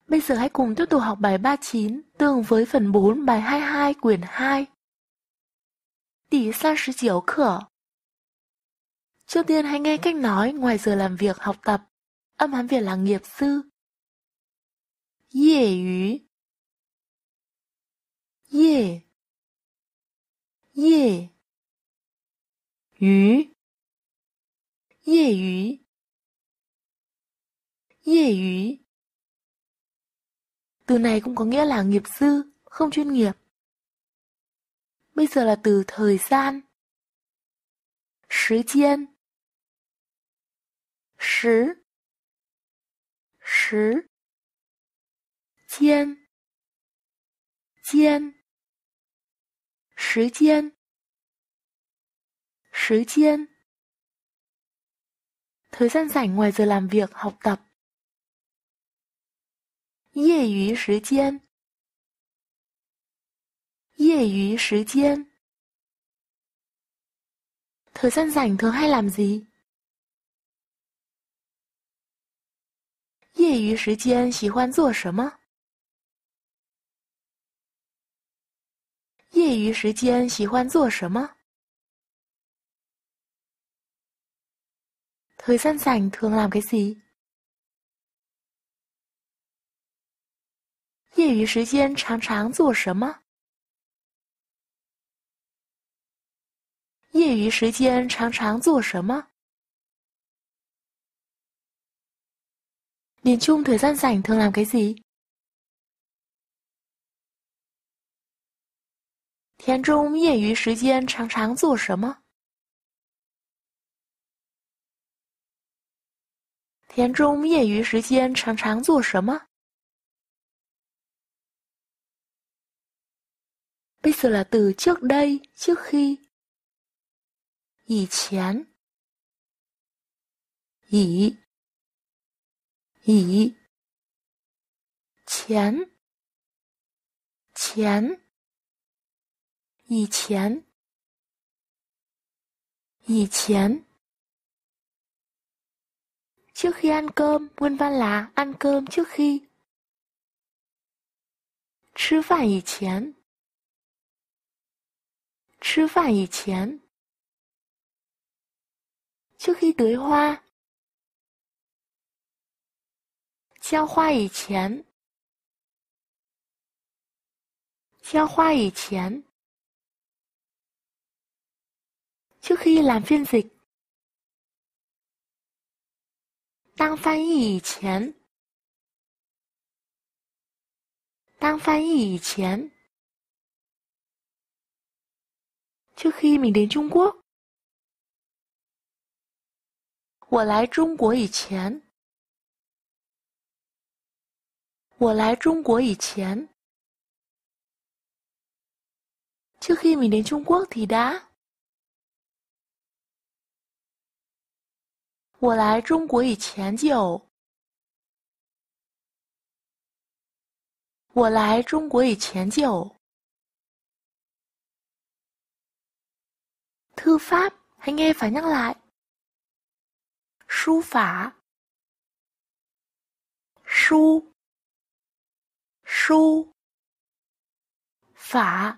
Bây giờ hãy cùng tiếp tục học bài 39 tương với phần 4 bài 22 quyển 2. Tỷ 39 课. Trước tiên hãy nghe cách nói ngoài giờ làm việc học tập. Âm Hán Việt là nghiệp dư.业余 业业余业余业余. Từ này cũng có nghĩa là nghiệp dư, không chuyên nghiệp. Bây giờ là từ thời gian. Thời gian. Thời gian. Gian. Thời gian. Thời gian. Thời gian rảnh ngoài giờ làm việc học tập.业余时间。业余时间。Thời gian rảnh thường hay làm gì? 业余时间喜欢做什么？业余时间喜欢做什么？ Thời gian rảnh thường làm cái gì? 业余时间常常做什么？业余时间常常做什么？ Miền Trung thời gian rảnh thường làm cái gì? 田中业余时间常常做什么？田中业余时间常常做什么？ Bây giờ là từ trước đây, trước khi. 以前。以前。以前。以前。Trước khi ăn cơm, nguyên văn là ăn cơm trước khi. 吃饭以前。吃饭以前。trước khi tưới hoa. 浇花以前。浇花以前。trước khi làm phiên dịch. 当翻译以前。当翻译以前。trước khi mình đến Trung Quốc. 我来中国以前。我来中国以前。trước khi mình đến Trung Quốc thì đã. 我来中国以前就。我来中国以前就。Thư pháp, hãy nghe và nhắc lại.书法。书。书。法。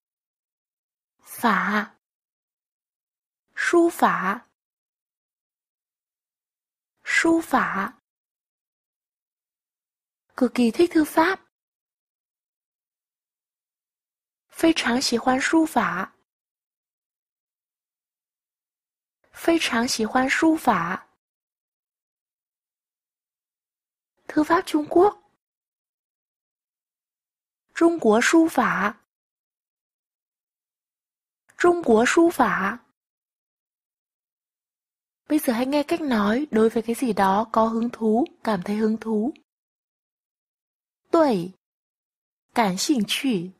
法。书法。书法。Cực kỳ thích thư pháp. 非常喜欢书法。非常喜欢书法。thư pháp Trung Quốc. 中国书法。中国书法. Bây giờ hãy nghe cách nói đối với cái gì đó có hứng thú, cảm thấy hứng thú. 对，感兴趣。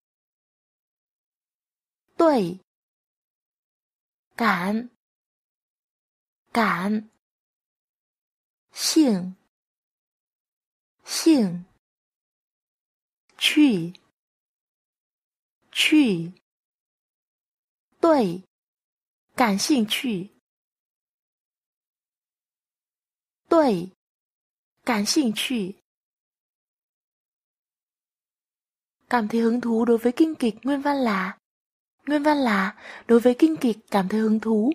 对，感兴趣对，感兴趣。对，感兴趣。 cảm thấy hứng thú đối với kinh kịch nguyên văn là. Nguyên văn là đối với kinh kịch cảm thấy hứng thú.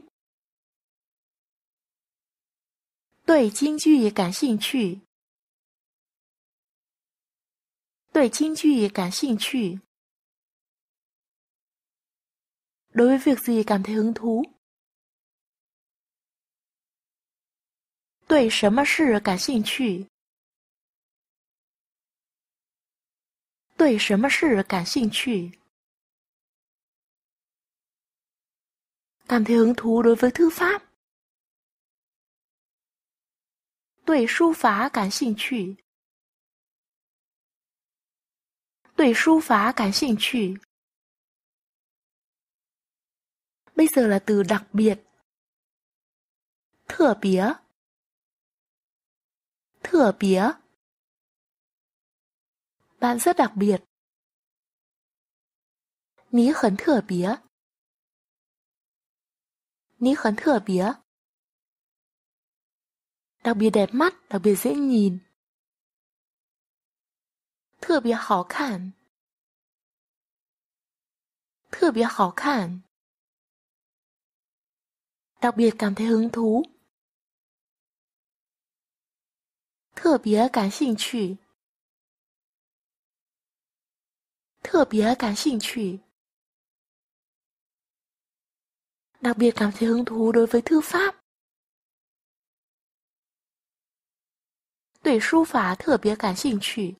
对京剧感兴趣。对京剧感兴趣。Đối với việc gì cảm thấy hứng thú? 对什么事感兴趣？对什么事感兴趣？ Cảm thấy hứng thú đối với thư pháp. 对书法感兴趣。对书法感兴趣。Bây giờ là từ đặc biệt. 特别。特别。Bạn rất đặc biệt. 你很特别。你很特别。Đặc biệt đẹp mắt, đặc biệt dễ nhìn. 特别好看。特别好看。Đặc biệt cảm thấy hứng thú. 特别感兴趣。特别感兴趣。Đặc biệt cảm thấy hứng thú đối với thư pháp. 对书法特别感兴趣。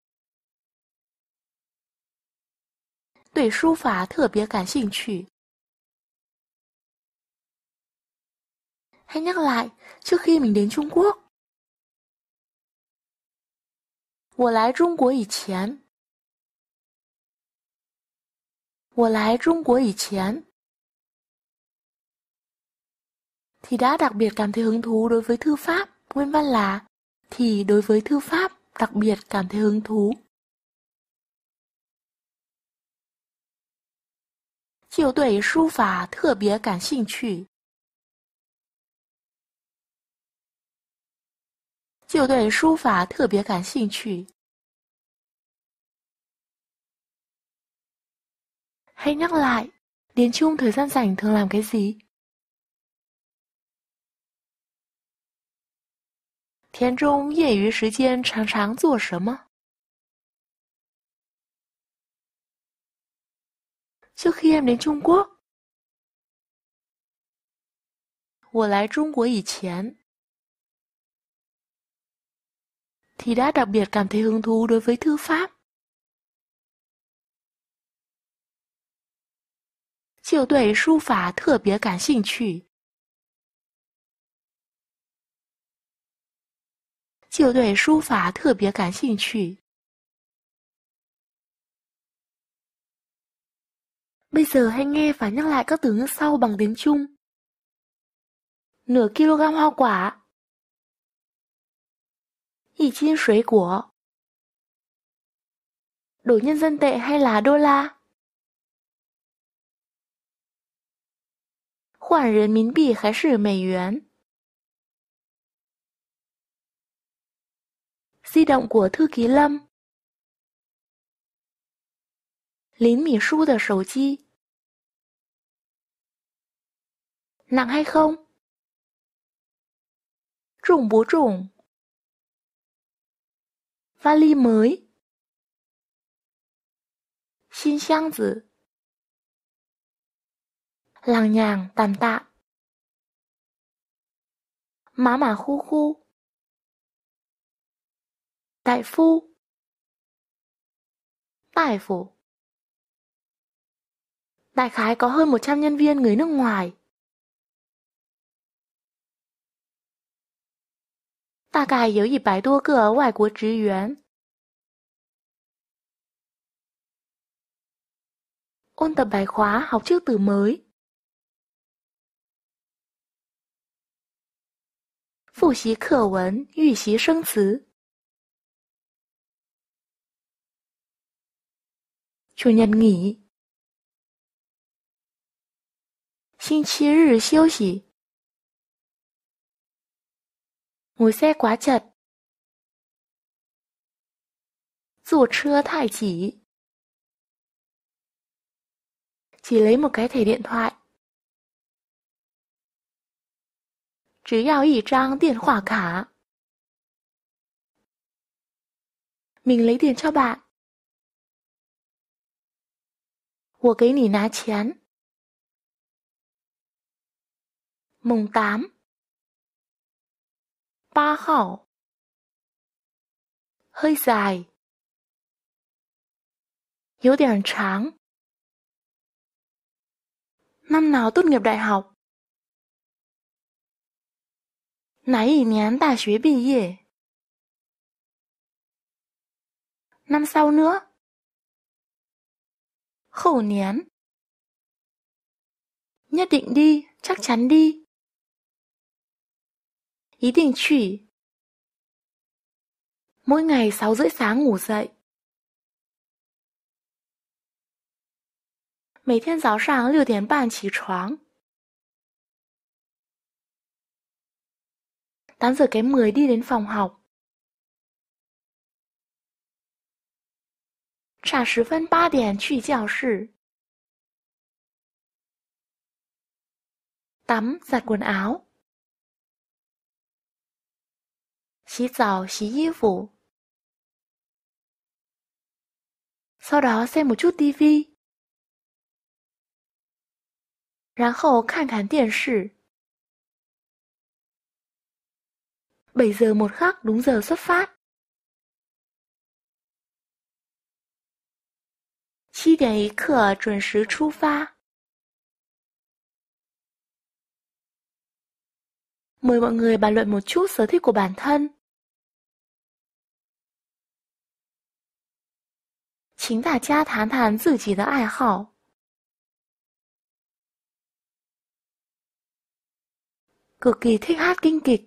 对书法特别感兴趣。Hãy nhắc lại trước khi mình đến Trung Quốc. 我来中国以前。我来中国以前。Thì đã đặc biệt cảm thấy hứng thú đối với thư pháp. Nguyên văn là thì đối với thư pháp đặc biệt cảm thấy hứng thú. 就对书法特别感兴趣。就对书法特别感兴趣。Hãy nhắc lại, đến chung thời gian rảnh thường làm cái gì? 田中业余时间常常做什么？ Trước khi em đến Trung Quốc. 我来中国以前。Thì đã đặc biệt cảm thấy hứng thú đối với thư pháp. 就对书法特别感兴趣。就对书法特别感兴趣。Bây giờ hãy nghe và nhắc lại các từ ngữ sau bằng tiếng Trung. Nửa kg hoa quả. 1斤水果. Đổi nhân dân tệ hay là đô la? 换人民币还是美元？ Di động của thư ký Lâm. 林秘书的手机。Nặng hay không? 重不重？ Vali mới. 新箱子。lằng nhằng tạm tạm. 马马虎虎。đại phu. 大夫. Đại khái có hơn 100 nhân viên người nước ngoài. 大概有100多个外国职员。Ôn tập bài khóa học trước từ mới. 复习课文预习生词。chủ nhật nghỉ. 星期日休息。ngồi xe quá chật. 坐车太挤. chỉ lấy một cái thẻ điện thoại. 只要一张电话卡. Mình lấy tiền cho bạn. 我给你拿钱. Mùng 8. 8 号. Hơi dài. 有点长. Năm nào tốt nghiệp đại học? 哪一年大学毕业? Năm sau nữa. 后年. Nhất định đi, chắc chắn đi. 一定去. Mỗi ngày 6 rưỡi sáng ngủ dậy. 每天早上6点半起床. 8 giờ kém 10 đi đến phòng học. 差10分8点去教室. Tắm, giặt quần áo. 洗澡, 洗衣服. Sau đó xem một chút tivi. 然后看看电视. 7 giờ 1 khắc đúng giờ xuất phát. 7点1刻准时出发. Mời mọi người bàn luận một chút sở thích của bản thân. 请大家谈谈自己的爱好. Cực kỳ thích hát kinh kịch.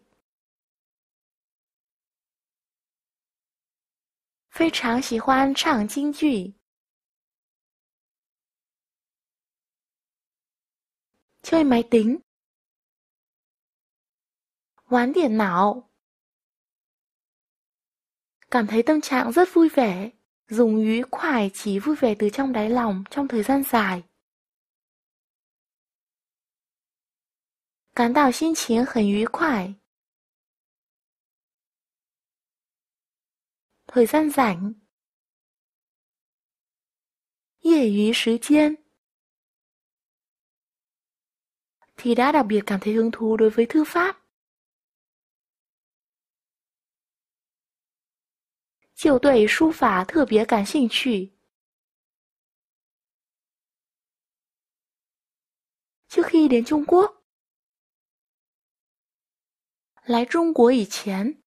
非常喜欢唱京剧. Chơi máy tính. 玩电脑. Cảm thấy tâm trạng rất vui vẻ. Dùng愉快chỉ vui vẻ từ trong đáy lòng trong thời gian dài. 感到心情很愉快. Thời gian rảnh. 业余时间. Thì đã đặc biệt cảm thấy hứng thú đối với thư pháp. 就对书法特别感兴趣. Trước khi đến Trung Quốc. 来中国以前.